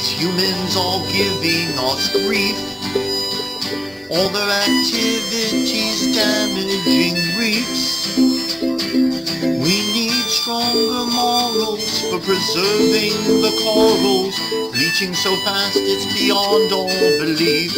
humans are giving us grief. All their activities damaging reefs. We need stronger morals for preserving the corals, bleaching so fast it's beyond all belief.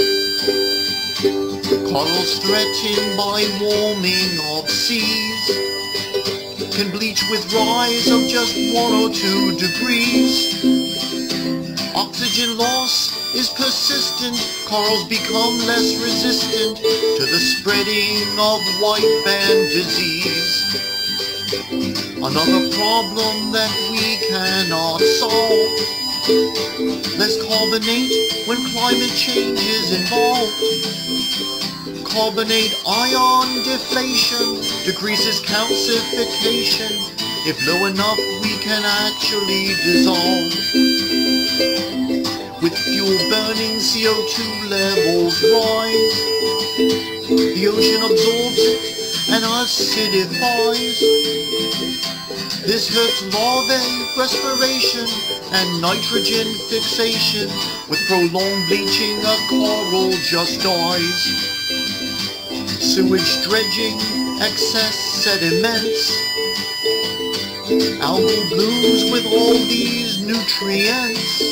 Corals threatened by warming of seas can bleach with rise of just 1 or 2 degrees. Oxygen loss is persistent, corals become less resistant to the spreading of white band disease. Another problem that we cannot solve. Less carbonate when climate change is involved. Carbonate ion deflation decreases calcification. If low enough, we can actually dissolve. With fuel burning, CO2 levels rise. The ocean absorbs it and acidifies. This hurts larvae respiration and nitrogen fixation. With prolonged bleaching, a coral just dies. Sewage dredging, excess sediments. Algal blooms with all these nutrients.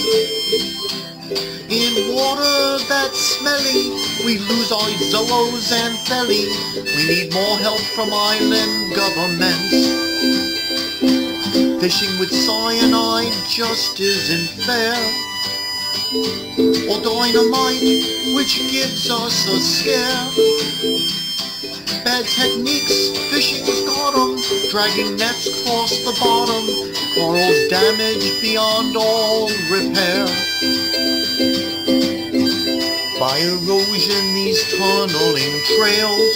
In water that's smelly, we lose our zoos and thelly. We need more help from island governments. Fishing with cyanide just isn't fair. Or dynamite, which gives us a scare. Bad techniques, fishing's got 'em, dragging nets across the bottom. Corals damaged beyond all repair. By erosion, these tunneling trails,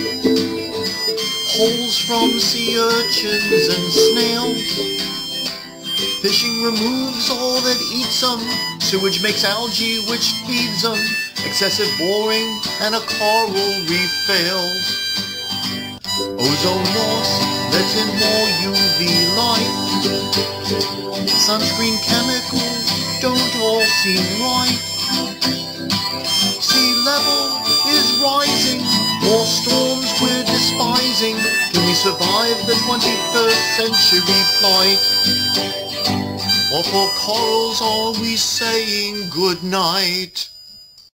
holes from sea urchins and snails. Fishing removes all that eats them. Sewage makes algae which feeds them. Excessive boring and a coral reef fails. Ozone loss lets in more UV light. Sunscreen chemicals don't all seem right. Sea level is rising, more storms we're despising. Can we survive the 21st century plight? Or for corals are we saying good night?